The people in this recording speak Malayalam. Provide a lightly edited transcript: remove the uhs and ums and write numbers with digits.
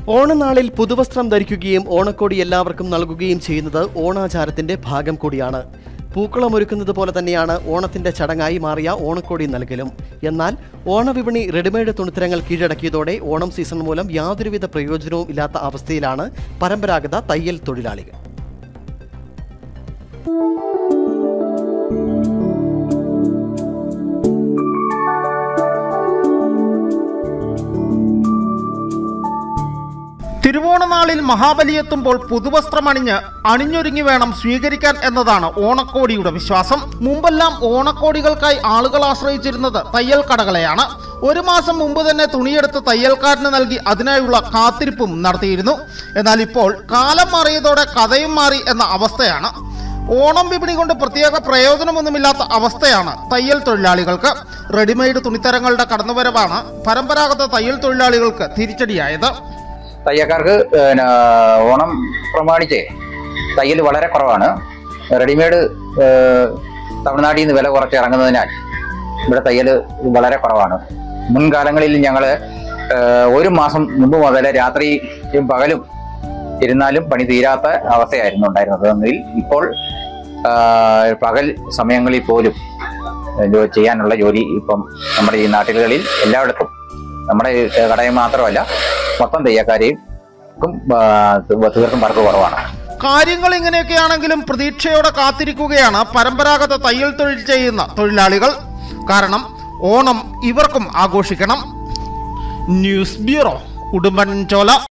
ഓണനാളിൽ പുതുവസ്ത്രം ധരിക്കുകയും ഓണക്കോടി എല്ലാവർക്കും നൽകുകയും ചെയ്യുന്നത് ഓണാചാരത്തിന്റെ ഭാഗം കൂടിയാണ്. പൂക്കളമൊരുക്കുന്നത് പോലെ തന്നെയാണ് ഓണത്തിന്റെ ചടങ്ങായി മാറിയ ഓണക്കോടി നൽകലും. എന്നാൽ ഓണവിപണി റെഡിമെയ്ഡ് തുണിത്തരങ്ങൾ കീഴടക്കിയതോടെ ഓണം സീസൺ മൂലം യാതൊരുവിധ പ്രയോജനവും ഇല്ലാത്ത അവസ്ഥയിലാണ് പരമ്പരാഗത തയ്യൽ തൊഴിലാളികൾ. തിരുവോണനാളിൽ മഹാബലിയെത്തുമ്പോൾ പുതുവസ്ത്രമണിഞ്ഞ് അണിഞ്ഞൊരുങ്ങി വേണം സ്വീകരിക്കാൻ എന്നതാണ് ഓണക്കോടിയുടെ വിശ്വാസം. മുമ്പെല്ലാം ഓണക്കോടികൾക്കായി ആളുകൾ ആശ്രയിച്ചിരുന്നത് തയ്യൽ കടകളെയാണ്. ഒരു മാസം മുമ്പ് തന്നെ തുണിയെടുത്ത് തയ്യൽക്കാരന് നൽകി അതിനായുള്ള കാത്തിരിപ്പും നടത്തിയിരുന്നു. എന്നാൽ ഇപ്പോൾ കാലം മാറിയതോടെ കഥയും മാറി എന്ന അവസ്ഥയാണ്. ഓണം വിപണി കൊണ്ട് പ്രത്യേക പ്രയോജനമൊന്നുമില്ലാത്ത അവസ്ഥയാണ് തയ്യൽ തൊഴിലാളികൾക്ക്. റെഡിമെയ്ഡ് തുണിത്തരങ്ങളുടെ കടന്നുവരവാണ് പരമ്പരാഗത തയ്യൽ തൊഴിലാളികൾക്ക് തിരിച്ചടിയായത്. തയ്യൽക്കാർക്ക് ഓണം പ്രമാണിച്ച് തയ്യൽ വളരെ കുറവാണ്. റെഡിമെയ്ഡ് തമിഴ്നാട്ടിൽ നിന്ന് വില കുറച്ച് ഇറങ്ങുന്നതിനാൽ ഇവിടെ തയ്യൽ വളരെ കുറവാണ്. മുൻകാലങ്ങളിൽ ഞങ്ങൾ ഒരു മാസം മുമ്പ് മുതൽ രാത്രിയും പകലും ഇരുന്നാലും പണി തീരാത്ത അവസ്ഥയായിരുന്നു ഉണ്ടായിരുന്നത്. ഇപ്പോൾ പകൽ സമയങ്ങളിൽ പോലും ചെയ്യാനുള്ള ജോലി ഇപ്പം നമ്മുടെ ഈ നാട്ടിലുകളിൽ എല്ലായിടത്തും, നമ്മുടെ കടയിൽ മാത്രമല്ല മൊത്തം തയ്യക്കാരെയും തീർത്തും വർക്ക് കുറവാണ്. കാര്യങ്ങൾ ഇങ്ങനെയൊക്കെയാണെങ്കിലും പ്രതീക്ഷയോടെ കാത്തിരിക്കുകയാണ് പരമ്പരാഗത തയ്യൽ തൊഴിൽ ചെയ്യുന്ന തൊഴിലാളികൾ. കാരണം ഓണം ഇവർക്കും ആഘോഷിക്കണം. News bureau, Udumbanchola.